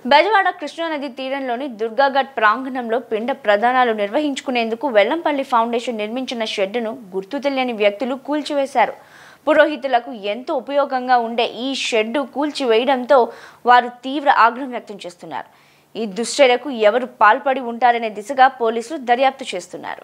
బెజవాడ కృష్ణానది తీరంలోని దుర్గాఘట్ ప్రాంగణంలో పిండ ప్రదానాలు నిర్వహించుకునేందుకు వెల్లంపల్లి ఫౌండేషన్ నిర్మించిన షెడ్డును గుర్తు తెలియని వ్యక్తులు కూల్చివేశారు. పురోహితులకు ఎంతో ఉపయోగంగా ఉండే ఈ షెడ్డు కూల్చివేయడంతో వారు తీవ్ర ఆగ్రహం వ్యక్తం చేస్తున్నారు. ఈ దుశ్చర్యకు ఎవరు పాల్పడి ఉంటారనే దిశగా పోలీసులు దర్యాప్తు చేస్తున్నారు.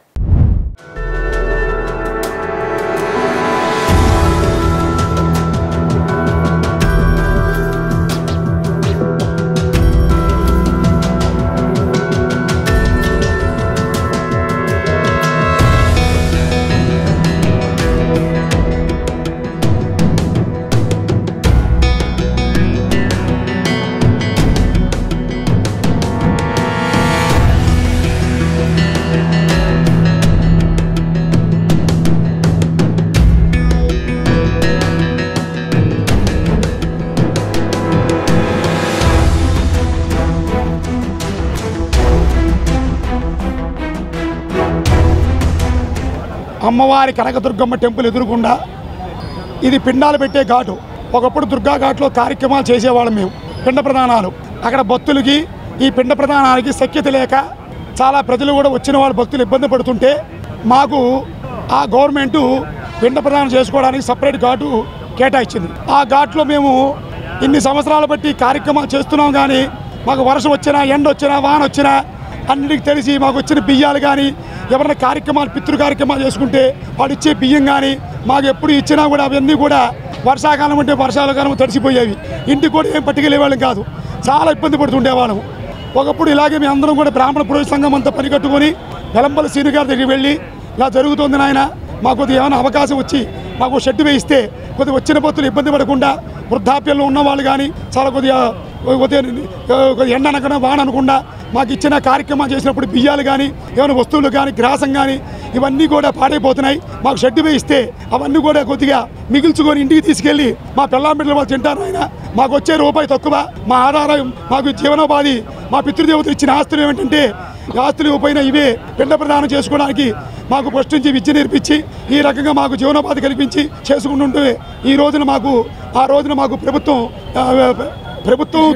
అమ్మవారి కనకదుర్గమ్మ టెంపుల్ ఎదురుకుండా ఇది పిండాలు పెట్టే ఘాటు. ఒకప్పుడు దుర్గా ఘాట్లో కార్యక్రమాలు చేసేవాళ్ళం మేము, పిండ ప్రదానాలు. అక్కడ భక్తులకి ఈ పిండ ప్రదానానికి శక్యత లేక చాలా ప్రజలు కూడా వచ్చిన వాళ్ళు భక్తులు ఇబ్బంది పడుతుంటే మాకు ఆ గవర్నమెంటు పిండ ప్రదానం చేసుకోవడానికి సపరేట్ ఘాటు కేటాయించింది. ఆ ఘాట్లో మేము ఇన్ని సంవత్సరాలు బట్టి కార్యక్రమాలు చేస్తున్నాం. కానీ మాకు వర్షం వచ్చినా, ఎండ వచ్చినా, వాన వచ్చినా అన్నిటికి తెలిసి మాకు వచ్చిన బియ్యాలు కానీ, ఎవరైనా కార్యక్రమాలు పితృ కార్యక్రమాలు చేసుకుంటే వాళ్ళు ఇచ్చే బియ్యం కానీ మాకు ఎప్పుడు ఇచ్చినా కూడా అవన్నీ కూడా వర్షాకాలం అంటే వర్షాకాలం తడిసిపోయేవి. ఇంటికి కూడా ఏం పట్టుకెళ్ళేవాళ్ళం కాదు, చాలా ఇబ్బంది పడుతుండేవాళ్ళం. ఒకప్పుడు ఇలాగే మేము అందరం కూడా బ్రాహ్మణ పురోహిత సంఘం అంతా పనికట్టుకొని వెల్లంపల్లి శ్రీను గారి దగ్గరికి వెళ్ళి ఇలా జరుగుతుంది నాయన, మాకు కొద్దిగా ఏమైనా అవకాశం వచ్చి మాకు షెడ్ వేయిస్తే కొద్దిగా వచ్చిన భక్తులు ఇబ్బంది పడకుండా, వృద్ధాప్యంలో ఉన్నవాళ్ళు కానీ చాలా కొద్దిగా ఎండ అనకుండా వాన అనకుండా మాకు ఇచ్చిన కార్యక్రమాలు చేసినప్పుడు బియ్యాలు కానీ, ఏమైనా వస్తువులు కానీ, గ్రాసం కానీ ఇవన్నీ కూడా పాడైపోతున్నాయి. మాకు షెడ్ వేయిస్తే అవన్నీ కూడా కొద్దిగా మిగిల్చుకొని ఇంటికి తీసుకెళ్ళి మా పిల్లం బిడ్డలు వాళ్ళు తింటారు. ఆయన మాకు వచ్చే రూపాయి తక్కువ, మా ఆధారం, మాకు జీవనోపాధి, మా పితృదేవతలు ఇచ్చిన ఆస్తులు ఏమిటంటే ఆస్తులు పైన ఇవే పిండ ప్రదానం చేసుకోవడానికి మాకు ఫస్ట్ నుంచి విద్య నేర్పించి ఈ రకంగా మాకు జీవనోపాధి కల్పించి చేసుకుంటుంటే ఈ రోజున మాకు ఆ రోజున మాకు ప్రభుత్వం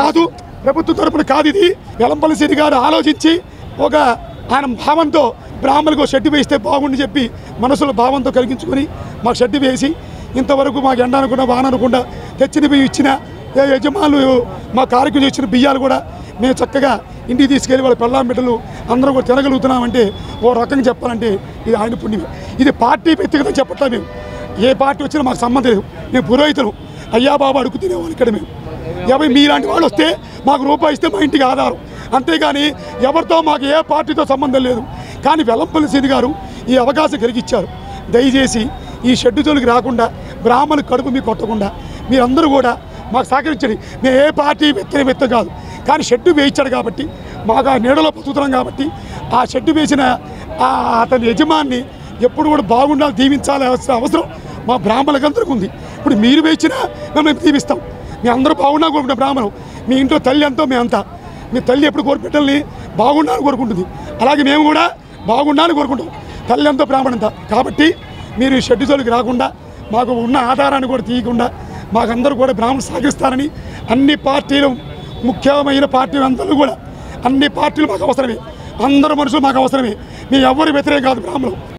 తరపున కాదు ఇది. వెల్లంపల్లి శ్రీ గారు ఆలోచించి ఒక ఆయన భావంతో బ్రాహ్మణులకు షెడ్ వేస్తే బాగుండి చెప్పి మనసులో భావంతో కలిగించుకొని మాకు షెడ్ వేసి ఇంతవరకు మాకు ఎండ అనుకుండా వాన అనుకుండా తెచ్చిన బియ్యం ఇచ్చిన యజమానులు మా కార్యక్రమం ఇచ్చిన బియ్యాలు కూడా మేము చక్కగా ఇంటికి తీసుకెళ్ళి వాళ్ళ పెళ్ళాం బిడ్డలు అందరూ కూడా తినగలుగుతున్నామంటే ఓ రకంగా చెప్పాలంటే ఇది ఆయన పుణ్యమే. ఇది పార్టీ వ్యక్తిగతం చెప్పట్లా. మేము ఏ పార్టీ వచ్చినా మాకు సంబంధం లేదు. మేము పురోహితులు అయ్యా బాబా అడుగు తినేవాళ్ళు ఇక్కడ. మేము మీలాంటి వాళ్ళు వస్తే మాకు రూపాయి ఇస్తే మా ఇంటికి ఆధారం, అంతేగాని ఎవరితో మాకు ఏ పార్టీతో సంబంధం లేదు. కానీ వెల్లంపల్లి శ్రీ గారు ఈ అవకాశం కలిగించారు. దయచేసి ఈ షెడ్డు జోలికి రాకుండా, బ్రాహ్మణులు కడుపు మీకు కొట్టకుండా మీరందరూ కూడా మాకు సహకరించండి. మేము ఏ పార్టీ వ్యక్తం కాదు, కానీ షెడ్డు వేయించాడు కాబట్టి మాకు ఆ నీడలో బతుకుతున్నాం కాబట్టి ఆ షెడ్డు వేసిన అతని యజమాన్ని ఎప్పుడు కూడా బాగుండాలి, దీవించాల్సిన అవసరం మా బ్రాహ్మణులందరికీ ఉంది. ఇప్పుడు మీరు వేయించినా మేము దీవిస్తాం. మీ అందరూ బాగుండాలని కోరుకుంటాం. బ్రాహ్మణం మీ ఇంట్లో తల్లి ఎంతో మేమంతా, మీ తల్లి ఎప్పుడు బిడ్డల్ని బాగుండాలని కోరుకుంటుంది, అలాగే మేము కూడా బాగుండాలని కోరుకుంటాం. తల్లి ఎంతో బ్రాహ్మణంతా. కాబట్టి మీరు షెడ్డు జోలికి రాకుండా మాకు ఉన్న ఆధారాన్ని కూడా తీయకుండా మాకందరూ కూడా బ్రాహ్మణులు సహకరిస్తారని అన్ని పార్టీలు, ముఖ్యమైన పార్టీలు అందరూ కూడా అన్ని పార్టీలు మాకు అవసరమే. అందరూ మనుషులు మాకు అవసరమే. మేము ఎవరు వ్యతిరేకం కాదు బ్రాహ్మణులు.